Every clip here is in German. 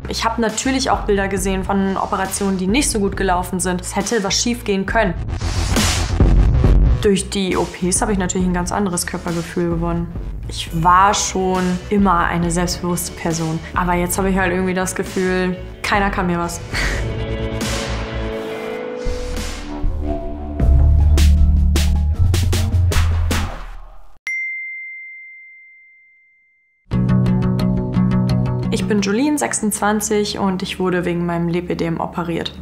Ich habe natürlich auch Bilder gesehen von Operationen, die nicht so gut gelaufen sind. Es hätte was schief gehen können. Durch die OPs habe ich natürlich ein ganz anderes Körpergefühl gewonnen. Ich war schon immer eine selbstbewusste Person. Aber jetzt habe ich halt irgendwie das Gefühl, keiner kann mir was. Ich bin Jolene, 26 und ich wurde wegen meinem Lipödem operiert.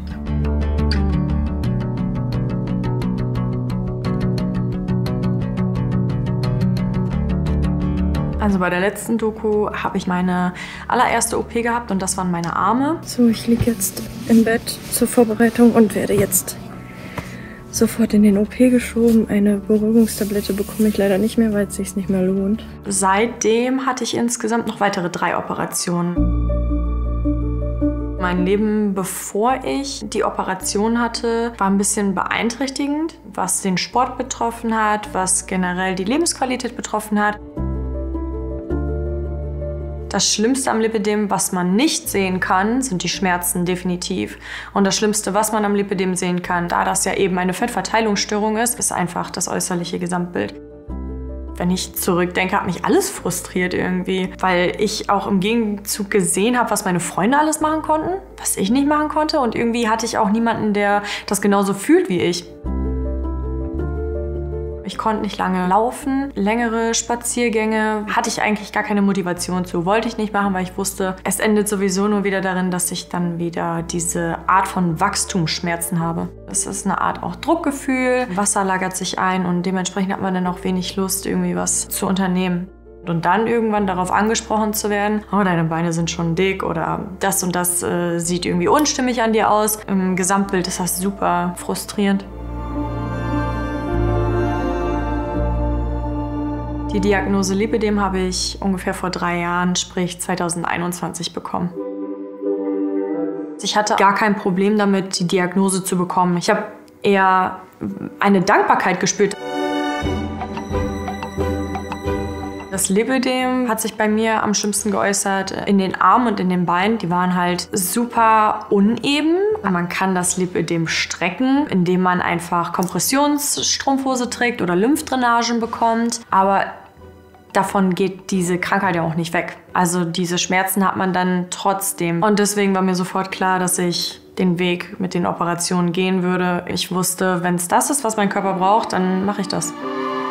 Also bei der letzten Doku habe ich meine allererste OP gehabt und das waren meine Arme. So, ich liege jetzt im Bett zur Vorbereitung und werde jetzt sofort in den OP geschoben. Eine Beruhigungstablette bekomme ich leider nicht mehr, weil es sich nicht mehr lohnt. Seitdem hatte ich insgesamt noch weitere 3 Operationen. Mein Leben, bevor ich die Operation hatte, war ein bisschen beeinträchtigend, was den Sport betroffen hat, was generell die Lebensqualität betroffen hat. Das Schlimmste am Lipödem, was man nicht sehen kann, sind die Schmerzen definitiv. Und das Schlimmste, was man am Lipödem sehen kann, da das ja eben eine Fettverteilungsstörung ist einfach das äußerliche Gesamtbild. Wenn ich zurückdenke, hat mich alles frustriert irgendwie, weil ich auch im Gegenzug gesehen habe, was meine Freunde alles machen konnten, was ich nicht machen konnte. Und irgendwie hatte ich auch niemanden, der das genauso fühlt wie ich. Ich konnte nicht lange laufen, längere Spaziergänge hatte ich eigentlich gar keine Motivation zu. Wollte ich nicht machen, weil ich wusste, es endet sowieso nur wieder darin, dass ich dann wieder diese Art von Wachstumsschmerzen habe. Es ist eine Art auch Druckgefühl, Wasser lagert sich ein und dementsprechend hat man dann auch wenig Lust, irgendwie was zu unternehmen. Und dann irgendwann darauf angesprochen zu werden, oh, deine Beine sind schon dick oder das und das sieht irgendwie unstimmig an dir aus. Im Gesamtbild ist das super frustrierend. Die Diagnose Lipödem habe ich ungefähr vor 3 Jahren, sprich 2021, bekommen. Ich hatte gar kein Problem damit, die Diagnose zu bekommen. Ich habe eher eine Dankbarkeit gespürt. Das Lipödem hat sich bei mir am schlimmsten geäußert in den Armen und in den Beinen. Die waren halt super uneben. Man kann das Lipödem strecken, indem man einfach Kompressionsstrumpfhose trägt oder Lymphdrainagen bekommt. Aber davon geht diese Krankheit ja auch nicht weg. Also diese Schmerzen hat man dann trotzdem. Und deswegen war mir sofort klar, dass ich den Weg mit den Operationen gehen würde. Ich wusste, wenn es das ist, was mein Körper braucht, dann mache ich das.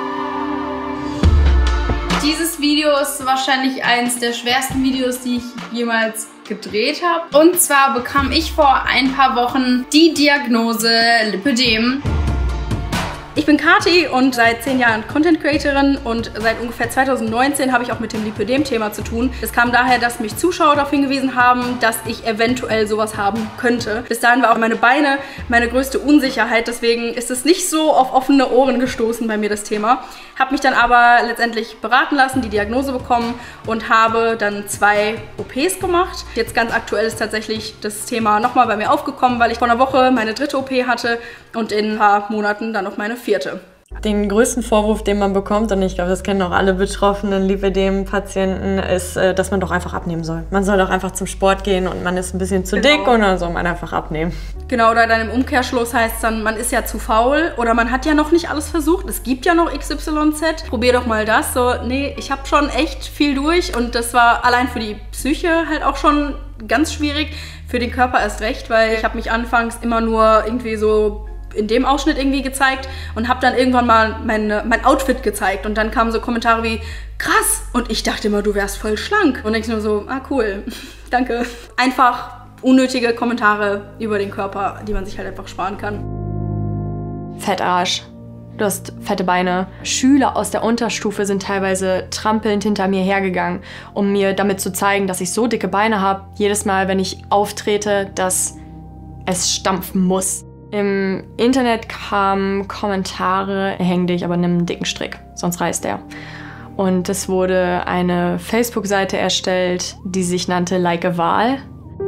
Dieses Video ist wahrscheinlich eines der schwersten Videos, die ich jemals gedreht habe. Und zwar bekam ich vor ein paar Wochen die Diagnose Lipödem. Ich bin Kati und seit 10 Jahren Content Creatorin und seit ungefähr 2019 habe ich auch mit dem Lipödem-Thema zu tun. Es kam daher, dass mich Zuschauer darauf hingewiesen haben, dass ich eventuell sowas haben könnte. Bis dahin war auch meine Beine meine größte Unsicherheit, deswegen ist es nicht so auf offene Ohren gestoßen bei mir, das Thema. Habe mich dann aber letztendlich beraten lassen, die Diagnose bekommen und habe dann 2 OPs gemacht. Jetzt ganz aktuell ist tatsächlich das Thema nochmal bei mir aufgekommen, weil ich vor einer Woche meine 3. OP hatte und in ein paar Monaten dann noch meine 4. Den größten Vorwurf, den man bekommt, und ich glaube, das kennen auch alle betroffenen Lipödem-Patienten, ist, dass man doch einfach abnehmen soll. Man soll doch einfach zum Sport gehen und man ist ein bisschen zu dick und dann soll man einfach abnehmen. Genau, oder dann im Umkehrschluss heißt es dann, man ist ja zu faul oder man hat ja noch nicht alles versucht. Es gibt ja noch XYZ, probier doch mal das. So, nee, ich habe schon echt viel durch und das war allein für die Psyche halt auch schon ganz schwierig. Für den Körper erst recht, weil ich habe mich anfangs immer nur irgendwie so in dem Ausschnitt irgendwie gezeigt und habe dann irgendwann mal mein Outfit gezeigt und dann kamen so Kommentare wie, krass, und ich dachte immer, du wärst voll schlank. Und ich nur so, ah cool, danke. Einfach unnötige Kommentare über den Körper, die man sich halt einfach sparen kann. Fettarsch. Du hast fette Beine. Schüler aus der Unterstufe sind teilweise trampelnd hinter mir hergegangen, um mir damit zu zeigen, dass ich so dicke Beine habe, jedes Mal, wenn ich auftrete, dass es stampfen muss. Im Internet kamen Kommentare, häng dich, aber nimm einen dicken Strick, sonst reißt der. Und es wurde eine Facebook-Seite erstellt, die sich nannte Like a Wal.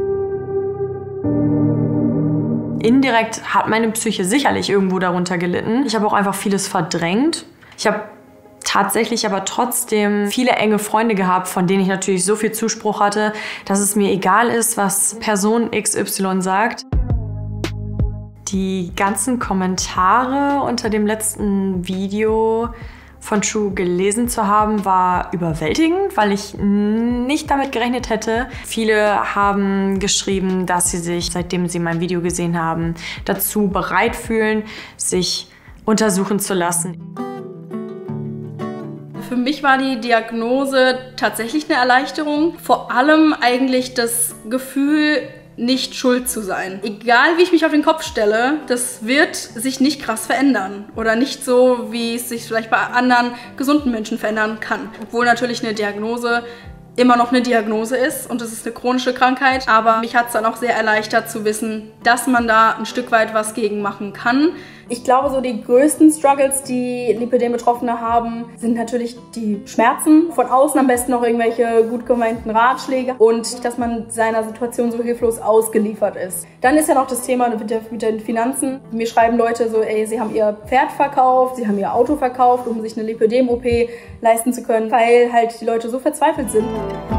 Indirekt hat meine Psyche sicherlich irgendwo darunter gelitten. Ich habe auch einfach vieles verdrängt. Ich habe tatsächlich aber trotzdem viele enge Freunde gehabt, von denen ich natürlich so viel Zuspruch hatte, dass es mir egal ist, was Person XY sagt. Die ganzen Kommentare unter dem letzten Video von True gelesen zu haben, war überwältigend, weil ich nicht damit gerechnet hätte. Viele haben geschrieben, dass sie sich, seitdem sie mein Video gesehen haben, dazu bereit fühlen, sich untersuchen zu lassen. Für mich war die Diagnose tatsächlich eine Erleichterung. Vor allem eigentlich das Gefühl, nicht schuld zu sein. Egal wie ich mich auf den Kopf stelle, das wird sich nicht krass verändern. Oder nicht so, wie es sich vielleicht bei anderen gesunden Menschen verändern kann. Obwohl natürlich eine Diagnose immer noch eine Diagnose ist und es ist eine chronische Krankheit. Aber mich hat es dann auch sehr erleichtert zu wissen, dass man da ein Stück weit was gegen machen kann. Ich glaube, so die größten Struggles, die Lipödem-Betroffene haben, sind natürlich die Schmerzen. Von außen am besten noch irgendwelche gut gemeinten Ratschläge und dass man seiner Situation so hilflos ausgeliefert ist. Dann ist ja noch das Thema mit den Finanzen. Mir schreiben Leute so, ey, sie haben ihr Pferd verkauft, sie haben ihr Auto verkauft, um sich eine Lipödem-OP leisten zu können, weil halt die Leute so verzweifelt sind.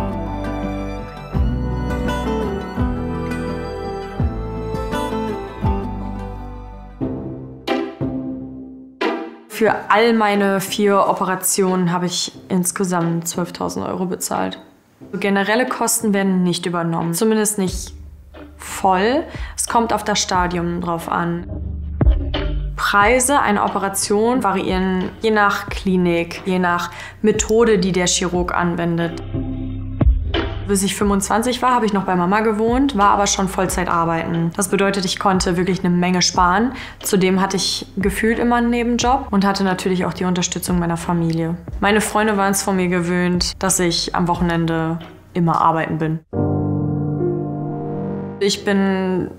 Für all meine 4 Operationen habe ich insgesamt 12.000 € bezahlt. Generelle Kosten werden nicht übernommen, zumindest nicht voll. Es kommt auf das Stadium drauf an. Preise einer Operation variieren je nach Klinik, je nach Methode, die der Chirurg anwendet. Bis ich 25 war, habe ich noch bei Mama gewohnt, war aber schon Vollzeit arbeiten. Das bedeutet, ich konnte wirklich eine Menge sparen. Zudem hatte ich gefühlt immer einen Nebenjob und hatte natürlich auch die Unterstützung meiner Familie. Meine Freunde waren es von mir gewöhnt, dass ich am Wochenende immer arbeiten bin. Ich bin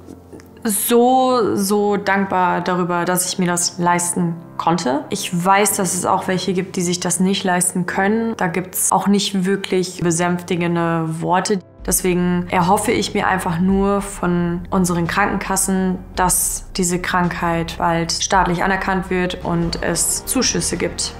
so dankbar darüber, dass ich mir das leisten konnte. Ich weiß, dass es auch welche gibt, die sich das nicht leisten können. Da gibt es auch nicht wirklich besänftigende Worte. Deswegen erhoffe ich mir einfach nur von unseren Krankenkassen, dass diese Krankheit bald staatlich anerkannt wird und es Zuschüsse gibt.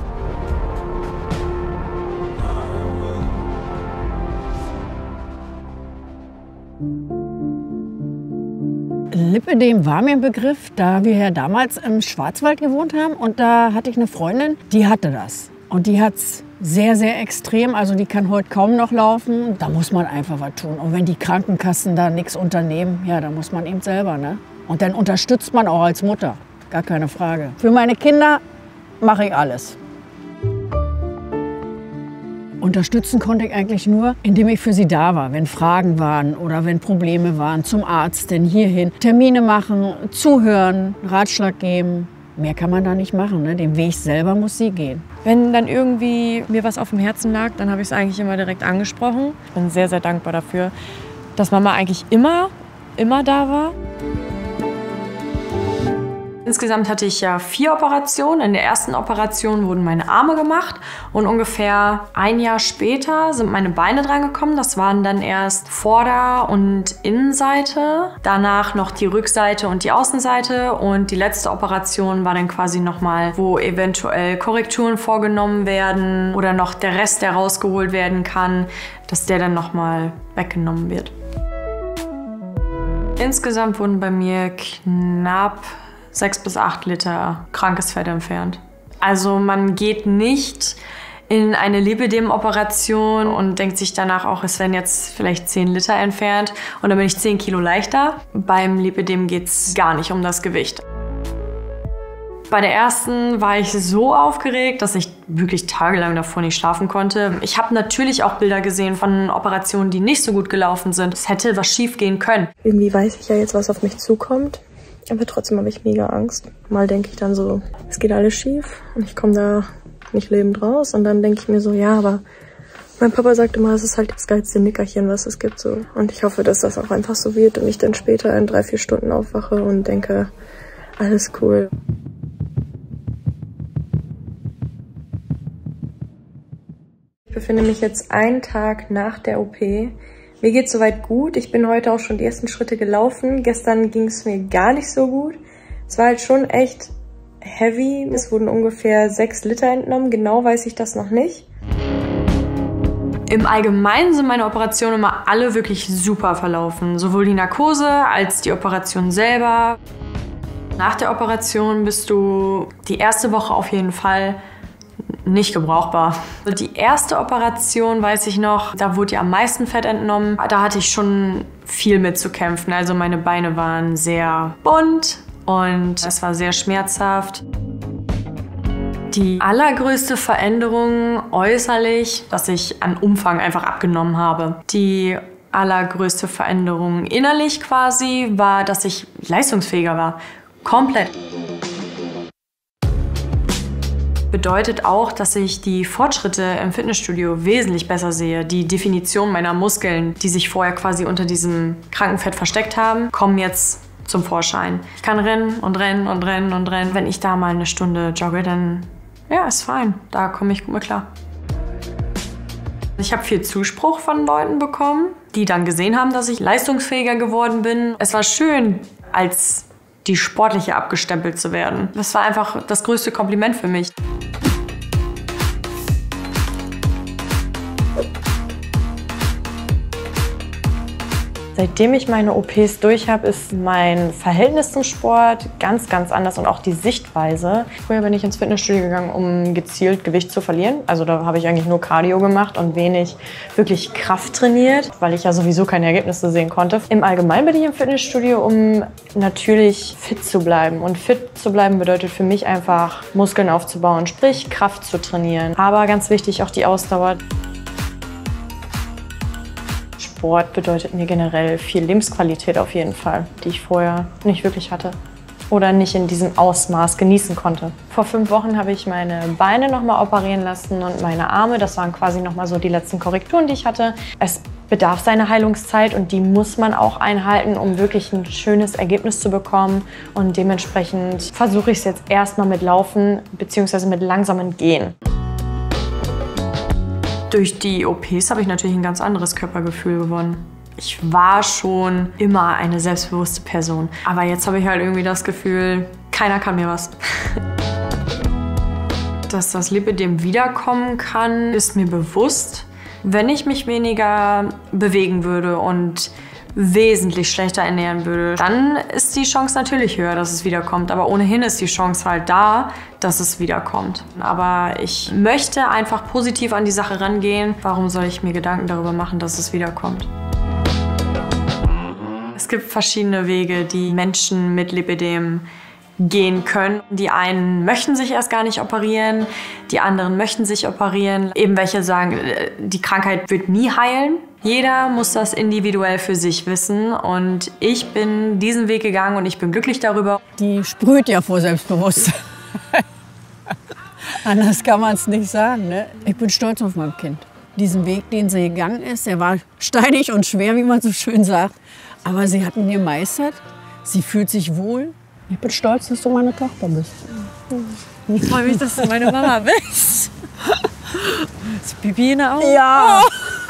Lipödem war mir ein Begriff, da wir ja damals im Schwarzwald gewohnt haben und da hatte ich eine Freundin, die hatte das. Und die hat es sehr, sehr extrem, also die kann heute kaum noch laufen. Da muss man einfach was tun. Und wenn die Krankenkassen da nichts unternehmen, ja, dann muss man eben selber, ne? Und dann unterstützt man auch als Mutter, gar keine Frage. Für meine Kinder mache ich alles. Unterstützen konnte ich eigentlich nur, indem ich für sie da war, wenn Fragen waren oder wenn Probleme waren, zum Arzt, denn hierhin, Termine machen, zuhören, Ratschlag geben. Mehr kann man da nicht machen, ne? Den Weg selber muss sie gehen. Wenn dann irgendwie mir was auf dem Herzen lag, dann habe ich es eigentlich immer direkt angesprochen. Ich bin sehr, sehr dankbar dafür, dass Mama eigentlich immer da war. Insgesamt hatte ich ja 4 Operationen. In der ersten Operation wurden meine Arme gemacht und ungefähr ein Jahr später sind meine Beine dran gekommen. Das waren dann erst Vorder- und Innenseite, danach noch die Rückseite und die Außenseite und die letzte Operation war dann quasi nochmal, wo eventuell Korrekturen vorgenommen werden oder noch der Rest, der rausgeholt werden kann, dass der dann nochmal weggenommen wird. Insgesamt wurden bei mir knapp 6 bis 8 Liter krankes Fett entfernt. Also man geht nicht in eine Lipödem-Operation und denkt sich danach auch, es werden jetzt vielleicht 10 Liter entfernt und dann bin ich 10 Kilo leichter. Beim Lipödem geht es gar nicht um das Gewicht. Bei der ersten war ich so aufgeregt, dass ich wirklich tagelang davor nicht schlafen konnte. Ich habe natürlich auch Bilder gesehen von Operationen, die nicht so gut gelaufen sind. Es hätte was schief gehen können. Irgendwie weiß ich ja jetzt, was auf mich zukommt. Aber trotzdem habe ich mega Angst. Mal denke ich dann so, es geht alles schief und ich komme da nicht lebend raus. Und dann denke ich mir so, ja, aber mein Papa sagt immer, es ist halt das geilste Nickerchen, was es gibt. So. Und ich hoffe, dass das auch einfach so wird und ich dann später in 3-4 Stunden aufwache und denke, alles cool. Ich befinde mich jetzt einen Tag nach der OP. Mir geht's soweit gut. Ich bin heute auch schon die ersten Schritte gelaufen. Gestern ging es mir gar nicht so gut. Es war halt schon echt heavy. Es wurden ungefähr 6 Liter entnommen. Genau weiß ich das noch nicht. Im Allgemeinen sind meine Operationen immer alle wirklich super verlaufen. Sowohl die Narkose als die Operation selber. Nach der Operation bist du die erste Woche auf jeden Fall nicht gebrauchbar. Die erste Operation, weiß ich noch, da wurde ja am meisten Fett entnommen. Da hatte ich schon viel mit zu kämpfen. Also meine Beine waren sehr bunt und es war sehr schmerzhaft. Die allergrößte Veränderung äußerlich, dass ich an Umfang einfach abgenommen habe. Die allergrößte Veränderung innerlich quasi war, dass ich leistungsfähiger war. Komplett. Bedeutet auch, dass ich die Fortschritte im Fitnessstudio wesentlich besser sehe. Die Definition meiner Muskeln, die sich vorher quasi unter diesem Krankenfett versteckt haben, kommen jetzt zum Vorschein. Ich kann rennen und rennen und rennen und rennen. Wenn ich da mal eine Stunde jogge, dann ja, ist fein. Da komme ich gut mit klar. Ich habe viel Zuspruch von Leuten bekommen, die dann gesehen haben, dass ich leistungsfähiger geworden bin. Es war schön, als die Sportliche abgestempelt zu werden. Das war einfach das größte Kompliment für mich. Seitdem ich meine OPs durch habe, ist mein Verhältnis zum Sport ganz, ganz anders und auch die Sichtweise. Früher bin ich ins Fitnessstudio gegangen, um gezielt Gewicht zu verlieren. Also da habe ich eigentlich nur Cardio gemacht und wenig wirklich Kraft trainiert, weil ich ja sowieso keine Ergebnisse sehen konnte. Im Allgemeinen bin ich im Fitnessstudio, um natürlich fit zu bleiben. Und fit zu bleiben bedeutet für mich einfach, Muskeln aufzubauen, sprich Kraft zu trainieren. Aber ganz wichtig auch die Ausdauer. Sport bedeutet mir generell viel Lebensqualität auf jeden Fall, die ich vorher nicht wirklich hatte oder nicht in diesem Ausmaß genießen konnte. Vor 5 Wochen habe ich meine Beine nochmal operieren lassen und meine Arme. Das waren quasi nochmal so die letzten Korrekturen, die ich hatte. Es bedarf seiner Heilungszeit und die muss man auch einhalten, um wirklich ein schönes Ergebnis zu bekommen. Und dementsprechend versuche ich es jetzt erstmal mit Laufen bzw. mit langsamem Gehen. Durch die OPs habe ich natürlich ein ganz anderes Körpergefühl gewonnen. Ich war schon immer eine selbstbewusste Person. Aber jetzt habe ich halt irgendwie das Gefühl, keiner kann mir was. Dass das Lipödem wiederkommen kann, ist mir bewusst. Wenn ich mich weniger bewegen würde und wesentlich schlechter ernähren würde, dann ist die Chance natürlich höher, dass es wiederkommt. Aber ohnehin ist die Chance halt da, dass es wiederkommt. Aber ich möchte einfach positiv an die Sache rangehen. Warum soll ich mir Gedanken darüber machen, dass es wiederkommt? Es gibt verschiedene Wege, die Menschen mit Lipödem gehen können. Die einen möchten sich erst gar nicht operieren, die anderen möchten sich operieren. Eben welche sagen, die Krankheit wird nie heilen. Jeder muss das individuell für sich wissen und ich bin diesen Weg gegangen und ich bin glücklich darüber. Die sprüht ja vor Selbstbewusstsein. Anders kann man es nicht sagen. Ne? Ich bin stolz auf mein Kind. Diesen Weg, den sie gegangen ist, der war steinig und schwer, wie man so schön sagt. Aber sie hat ihn gemeistert. Sie fühlt sich wohl. Ich bin stolz, dass du meine Tochter bist. Ich freue mich, dass du meine Mama bist. Ist Pipi in der Augen? Ja.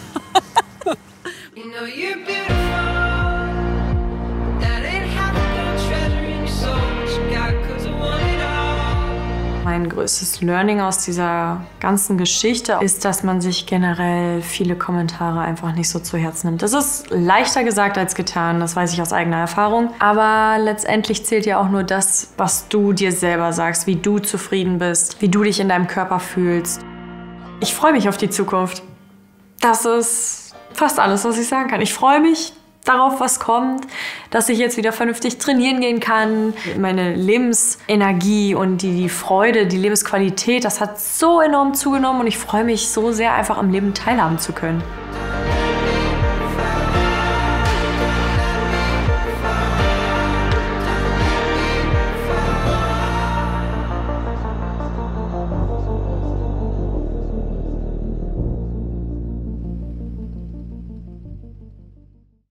Mein größtes Learning aus dieser ganzen Geschichte ist, dass man sich generell viele Kommentare einfach nicht so zu Herzen nimmt. Das ist leichter gesagt als getan, das weiß ich aus eigener Erfahrung. Aber letztendlich zählt ja auch nur das, was du dir selber sagst, wie du zufrieden bist, wie du dich in deinem Körper fühlst. Ich freue mich auf die Zukunft. Das ist fast alles, was ich sagen kann. Ich freue mich darauf, was kommt, dass ich jetzt wieder vernünftig trainieren gehen kann. Meine Lebensenergie und die Freude, die Lebensqualität, das hat so enorm zugenommen und ich freue mich so sehr, einfach am Leben teilhaben zu können.